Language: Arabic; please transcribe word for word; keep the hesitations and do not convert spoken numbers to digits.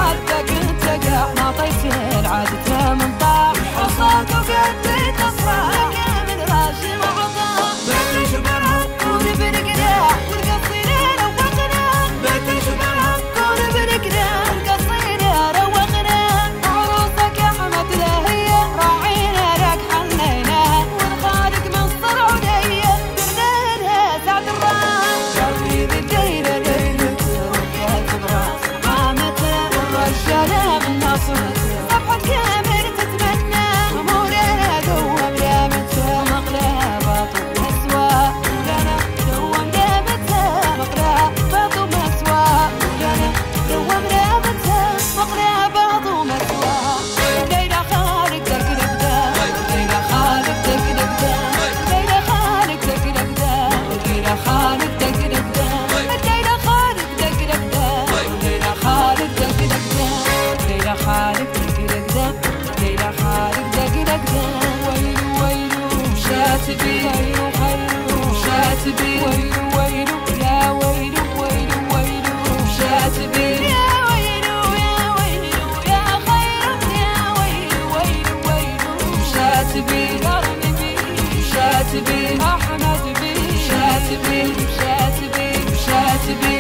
ردك انتقع ناطيت العادة من طاح وصلت وقديت أصفار من راسي وعطاء بيت شبرها كون بنقرا والقصير روقنا بيت شبرها كون بنقرا والقصير روقنا عروسك يا حمد لهية راعينا لك حنيناها والخالق من صرع ودية درناها سعد الراس شرفي بالديرة ليلة ركات براس قامتها والرجالة من ناصر صفحة كامل تتمنى أمورنا دوم دامتها مقلها باطل مسوى لنا دوم دامتها مقلها باطل مسوى لنا دوم دامتها مقلها باطل مسوى ليلى خالق تقلبدا ليلى خالق تقلبدا ليلى خالق تقلبدا ليلى خالق تقلبدا ليلى خالق تقلبدا ليلى خالق تقلبدا ليلى خالق تقلبدا ليلى خالق تقلبدا ويلو ويلو شاتبي ويلو ويلو شاتبي ويلو ويلو يا ويلو ويلو ويلو شاتبي يا ويلو يا ويلو يا خير يا ويلو ويلو ويلو شاتبي ارمي شاتبي احمد بي شاتبي شاتبي شاتبي